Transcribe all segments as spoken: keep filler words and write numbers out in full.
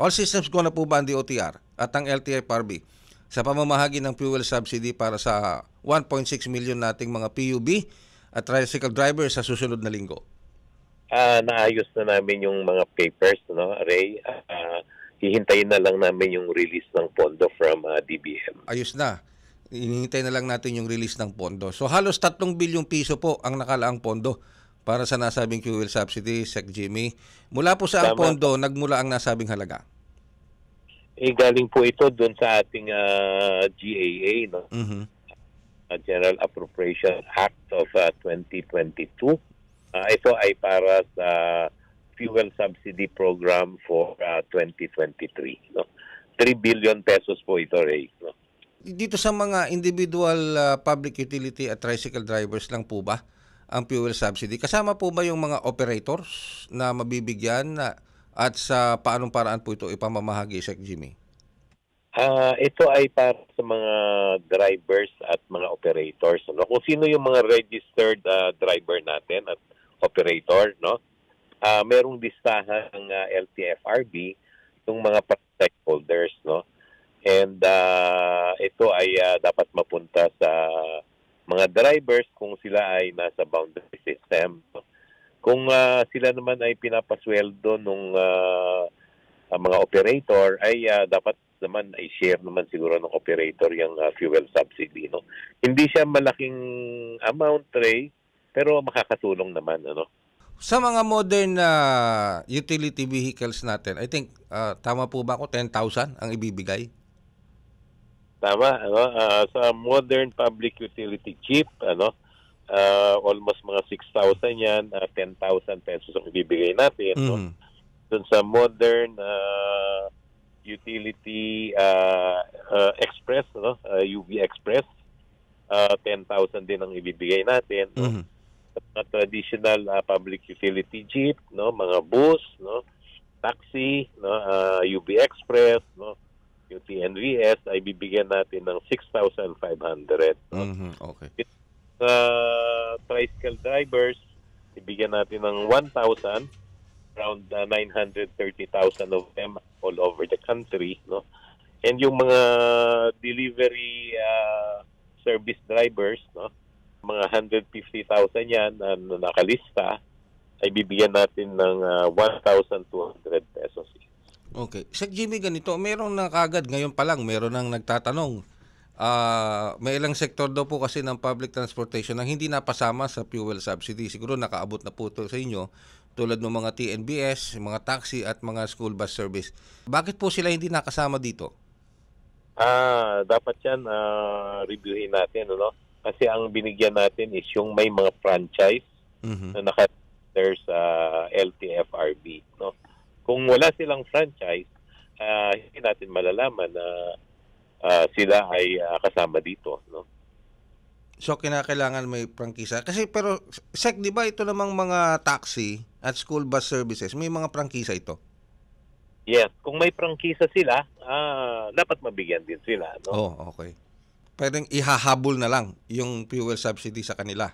All systems go na po ba ang D O T R at ang L T F R B sa pamamahagi ng fuel subsidy para sa one point six million nating mga P U B at tricycle drivers sa susunod na linggo? Uh, naayos na namin yung mga papers, no, Ray. Uh, hihintayin na lang namin yung release ng pondo from uh, D B M. Ayos na. Hinihintay na lang natin yung release ng pondo. So halos tatlong bilyong piso po ang nakalaang pondo para sa nasabing fuel subsidy, Sec Jimmy. Mula po sa ang pondo, nagmula ang nasabing halaga? Eh, galing po ito doon sa ating uh, G A A, no? Mm-hmm. Uh, General Appropriation Act of uh, twenty twenty-two. Uh, ito ay para sa fuel subsidy program for uh, twenty twenty-three. No? three billion pesos po ito, Ray. No? Dito sa mga individual uh, public utility at tricycle drivers lang po ba ang fuel subsidy? Kasama po ba yung mga operators na mabibigyan na, at sa paanong paraan po ito ipamamahagi, Sec Jimmy? Uh, ito ay para sa mga drivers at mga operators. No? Kung sino yung mga registered uh, driver natin at operator, no? Uh, merong listahan ng uh, L T F R B yung mga stakeholders, no? And uh, ito ay uh, dapat mapunta sa mga drivers kung sila ay nasa boundary system. Kung uh, sila naman ay pinapasweldo ng uh, mga operator, ay uh, dapat naman ay share naman siguro ng operator yung uh, fuel subsidy. No? Hindi siya malaking amount, Ray, pero makakatulong naman. Ano? Sa mga modern uh, utility vehicles natin, I think, uh, tama po ba ako, ten thousand ang ibibigay? Tama, ano, uh, sa modern public utility jeep, ano, uh, almost mga six thousand yan, uh, ten thousand pesos ang ibibigay natin. Mm. No? Dun sa modern uh, utility uh, uh, express, no, uh, U V express, uh, ten thousand din ang ibibigay natin. No? Mm-hmm. Mga traditional uh, public utility jeep, no, mga bus, no, taxi, no, uh, U V express, no, U T N V S ay bibigyan natin ng six thousand five hundred. No? Mm-hmm. Okay. Uh, tricycle drivers, ibigyan natin ng one thousand, around uh, nine hundred thirty thousand of them all over the country. No? And yung mga delivery uh, service drivers, no? mga one hundred fifty thousand yan na uh, nakalista, ay bibigyan natin ng uh, one thousand two hundred pesos. Okay. Sec Jimmy, ganito, meron na kagad, ngayon pa lang, meron nang nagtatanong. Uh, may ilang sektor daw po kasi ng public transportation na hindi napasama sa fuel subsidy. Siguro nakaabot na po ito sa inyo, tulad ng mga T N B S, mga taxi at mga school bus service. Bakit po sila hindi nakasama dito? Ah, dapat yan uh, reviewin natin, ano? Kasi ang binigyan natin is yung may mga franchise mm-hmm. na naka-there sa L T F R B, no? Kung wala silang franchise, uh, hindi natin malalaman na uh, sila ay uh, kasama dito, no? So kinakailangan may prangkisa. Kasi pero Sec, di ba ito namang mga taxi at school bus services, may mga prangkisa ito? Yes, kung may prangkisa sila, uh, dapat mabigyan din sila, no? Oh, okay. Pwedeng ihahabol na lang yung fuel subsidy sa kanila.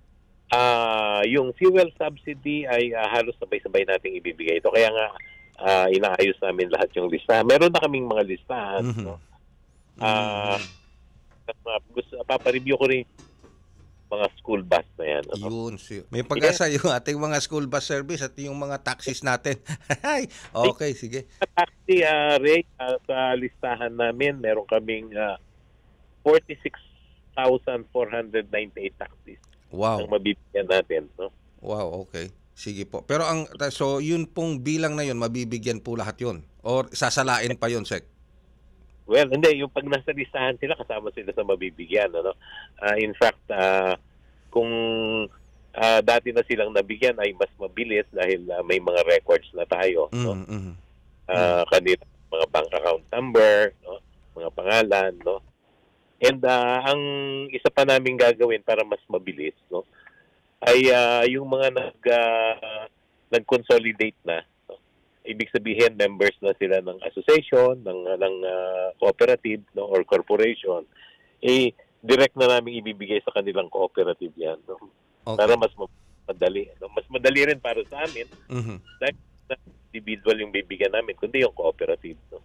Uh, yung fuel subsidy ay uh, halos sabay-sabay nating ibibigay ito. Kaya nga uh, inaayos namin lahat yung lista. Meron na kaming mga listahan. Mm-hmm. No? Uh, mm-hmm. gusto, papareview ko rin mga school bus na yan. Ano? Yun. May pag-asa yung ating mga school bus service at yung mga taxis natin. Okay, sige. Taxi, uh, Ray, uh, sa listahan namin, meron kaming uh, forty-six thousand four hundred ninety-eight taxis. Wow. Ang mabibigyan natin, no? Wow, okay. Sige po. Pero ang so yun pong bilang na yun, mabibigyan po lahat yun? Or sasalain pa yun, Sec? Well, hindi. Yung pag nasa listahan sila, kasama sila sa mabibigyan, ano? Uh, in fact, uh, kung uh, dati na silang nabigyan ay mas mabilis dahil uh, may mga records na tayo, no? Mm-hmm. Uh, kanila mga bank account number, no? Mga pangalan, no? And uh, ang isa pa naming gagawin para mas mabilis, no, ay uh, yung mga nag uh, nag-consolidate na. No? Ibig sabihin members na sila ng association, ng ng uh, cooperative, no, or corporation, eh direct na namin ibibigay sa kanilang cooperative yan, no? Okay. Para mas madali, no? Mas madali rin para sa amin. Mm-hmm. Dahil individual yung bibigyan namin, kundi yung cooperative.